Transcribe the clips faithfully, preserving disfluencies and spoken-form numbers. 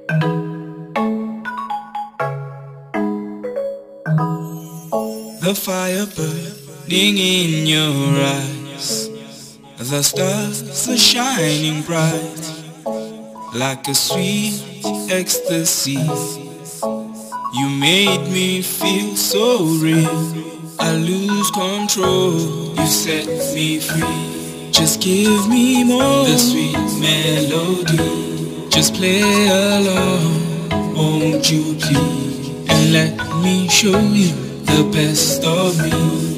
The fire burning in your eyes, the stars are shining bright, like a sweet ecstasy. You made me feel so real, I lose control. You set me free, just give me more. The sweet melody, just play along, won't you please? And let me show you the best of me.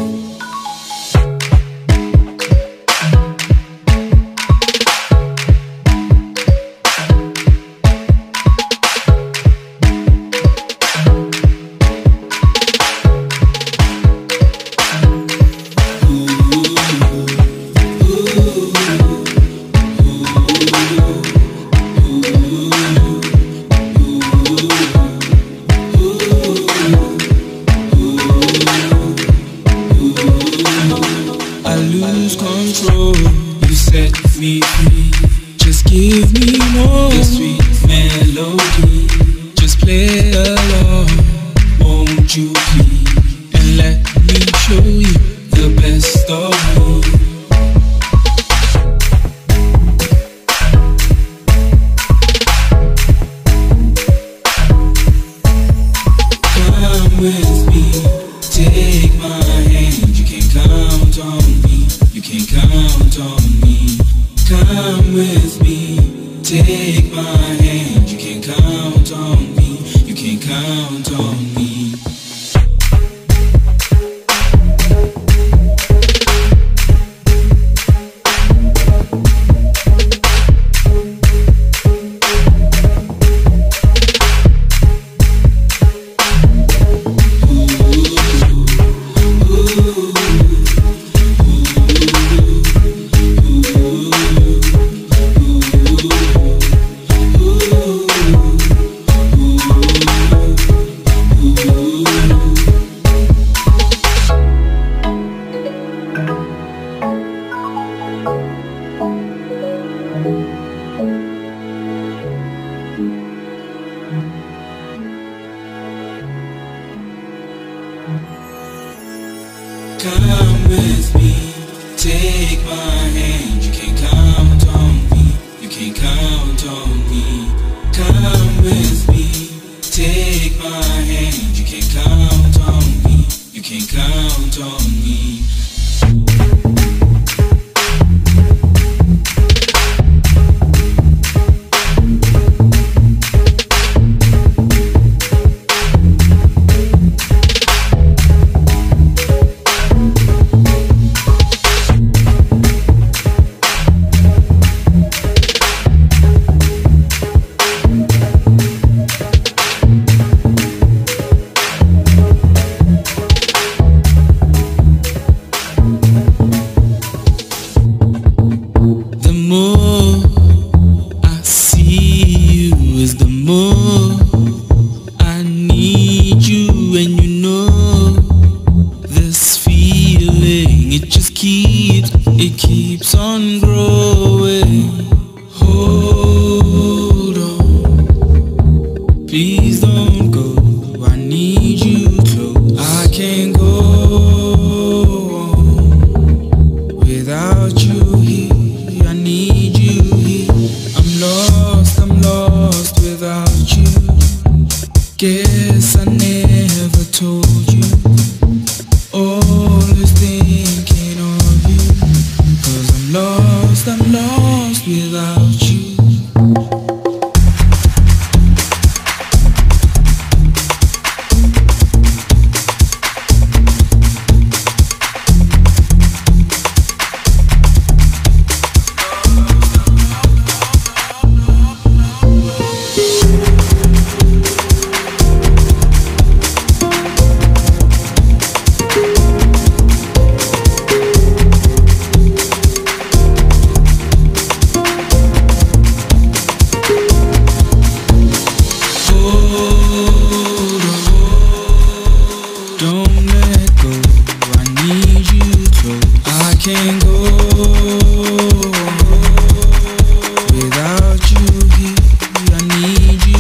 Lose control, you set me free. Just give me more. The sweet melody, just play along, won't you please? And let me show you the best of me. Come with me, take my hand. You can count on me. You can count on me. Come with me, take my hand. You can count on me. You can count on me. Come with me, take my hand. You can count on me. You can count on me. Come with me, take my hand. You can count on me. You can count on me. It keeps on growing. Hold on, please don't go. I need you close. I can't go on without you here. I need you here. I'm lost, I'm lost without you. Guess I never told you. Always thinking of you, 'cause I'm lost, I'm lost without you. Can't go without you here. I need you.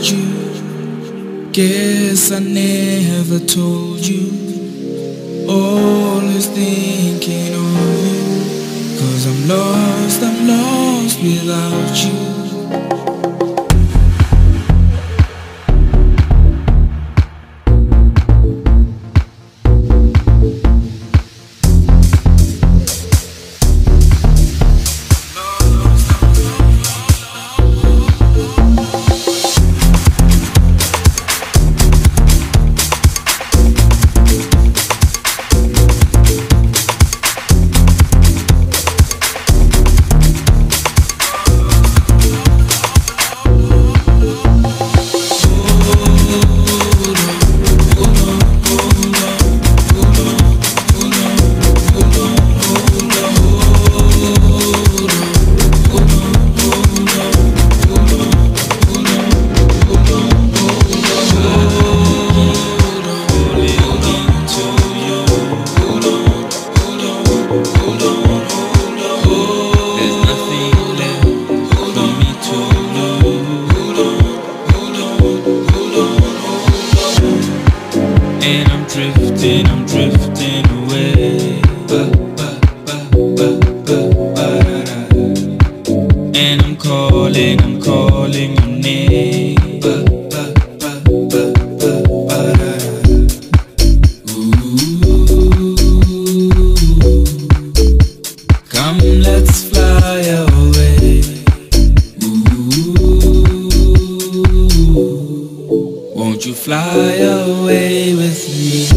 you. Guess I never told you. Always thinking of you. 'Cause I'm lost, I'm lost without you. And I'm drifting, I'm drifting away. Ba, ba, ba, ba, ba, ba, da, da. And I'm calling, I'm calling your name. Ba, ba, ba, ba, ba, ba, da, da. Ooh, come let's fly away. Ooh, won't you fly away with me?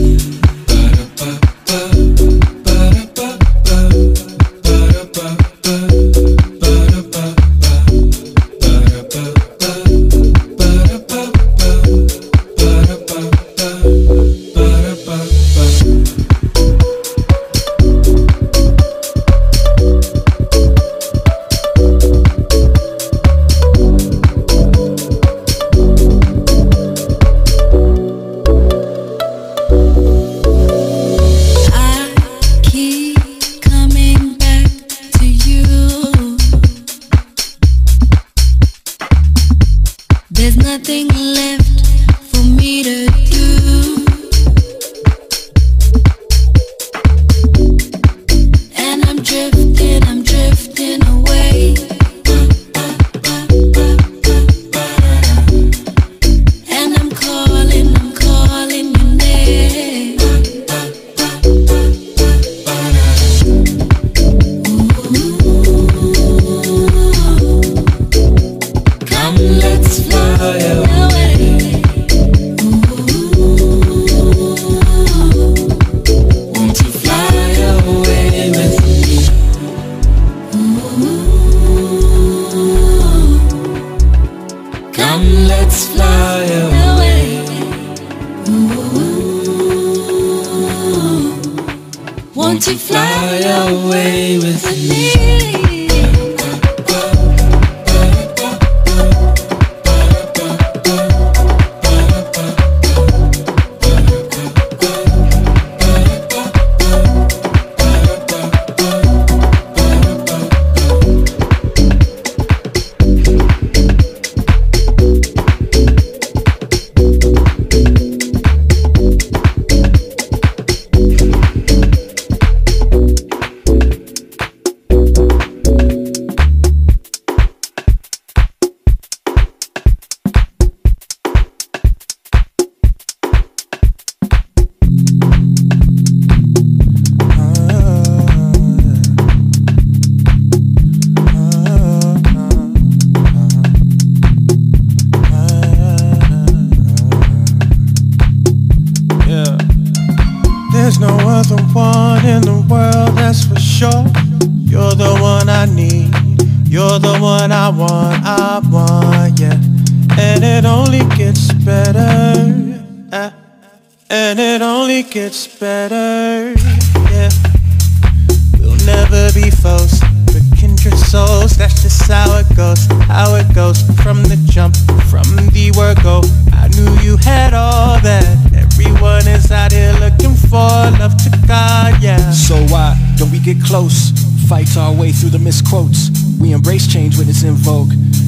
There's nothing left for me to do. And I'm drifting, I'm drifting away. And I'm calling, I'm calling your name. Ooh, come let's fly away. Won't you fly away with me? Come let's fly away. Won't you fly away with me? There's no other one in the world, that's for sure. You're the one I need, you're the one I want, I want, yeah. And it only gets better, uh, and it only gets better, yeah. We'll never be foes, we're kindred souls, that's just how it goes, how it goes. From the jump, from the word go, I knew you had all that. Everyone is out here looking for love to God, yeah. So why don't we get close, fight our way through the misquotes? We embrace change when it's in vogue.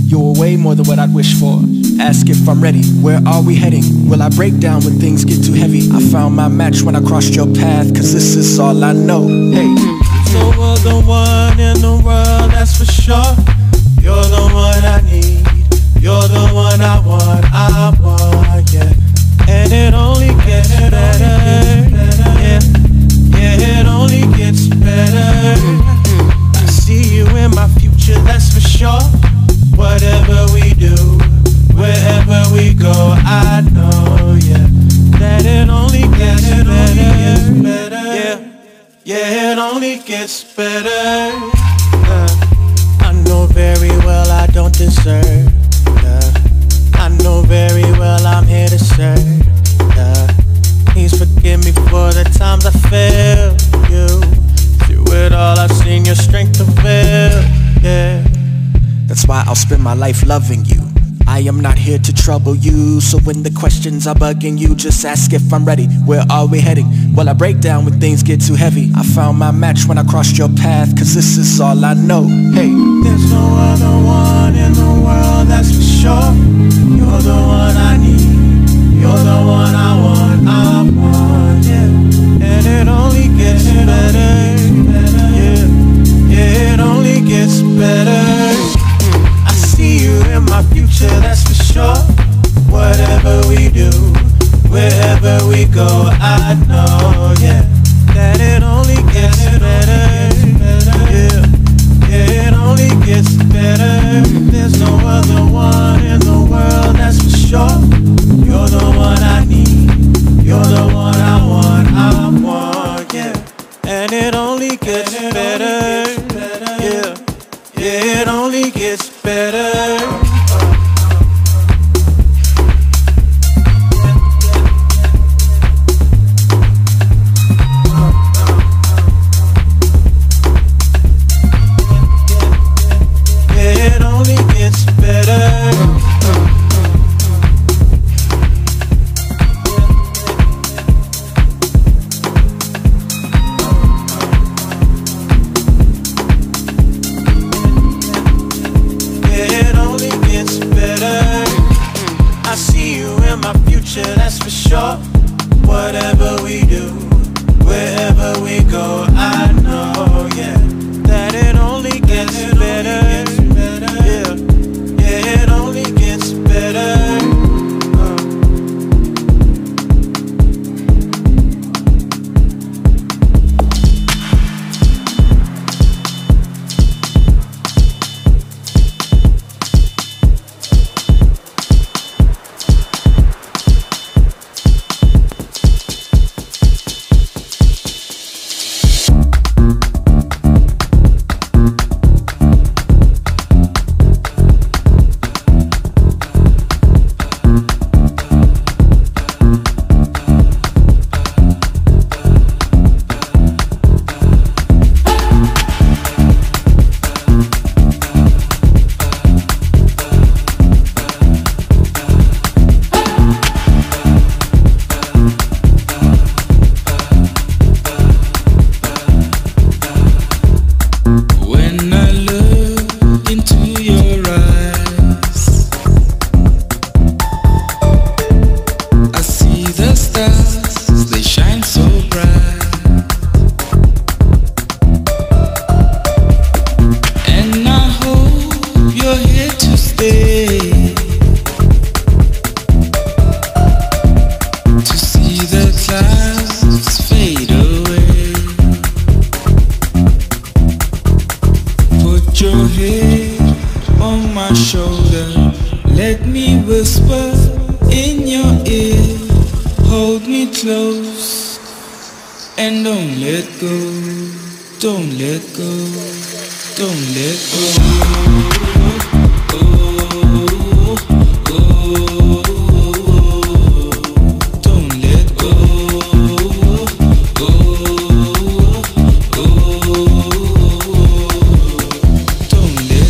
You're way more than what I'd wish for. Ask if I'm ready, where are we heading? Will I break down when things get too heavy? I found my match when I crossed your path, cause this is all I know. Hey, so you're the one in the world, that's for sure. You're the one I need, you're the one I want, I want, yeah. And it only gets better, yeah, yeah, it only gets better. I see you in my future, that's for sure. Whatever we do, wherever we go, I know, yeah, that it only gets better, yeah, yeah, it only gets better. uh, I know very well I don't deserve, uh, I know very well I'm here to serve, uh, please forgive me for the times I failed you. Through it all I've seen your strength prevail, yeah. That's why I'll spend my life loving you. I am not here to trouble you, so when the questions are bugging you, just ask if I'm ready. Where are we heading? Well, I break down when things get too heavy. I found my match when I crossed your path, cause this is all I know. Hey, there's no other one in the world, that's for sure. You're the one I need, you're the one I want, I want, yeah. And it only gets better, yeah, yeah, it only gets better. See you in my future, that's for sure. Whatever we do, wherever we go, I know, yeah, that it only gets better, yeah, yeah, it only gets better. There's no other one in the world, that's for sure. You're the one I need, you're the one I want, I want, yeah, and it only gets better, yeah. Yeah, it only gets better. Yeah, it only gets better. That's for sure. Whatever we do, wherever we go, I know, yeah, that it only gets better, yeah, yeah, it only gets better. And don't let go, don't let go, don't let go. Oh, oh, oh, don't let go. Oh, oh, don't let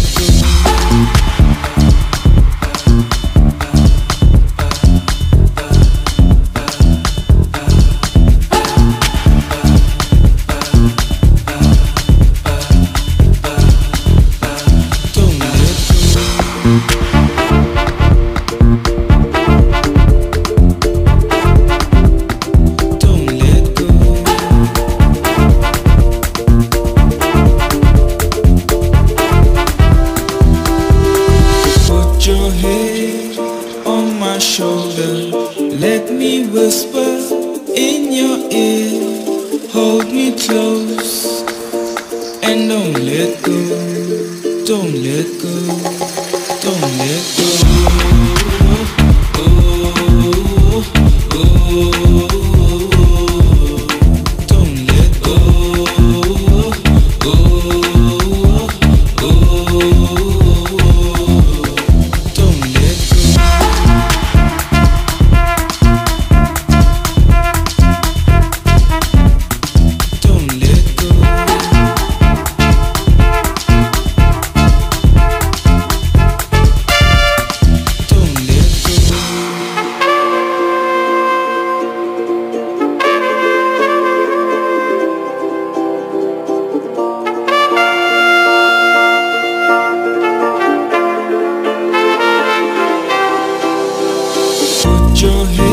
Don't let go. shoulder, let me whisper in your ear. Hold me close and don't let go, don't let go, don't let go. Oh, oh, oh, don't let go. Oh, oh, don't let go. Your head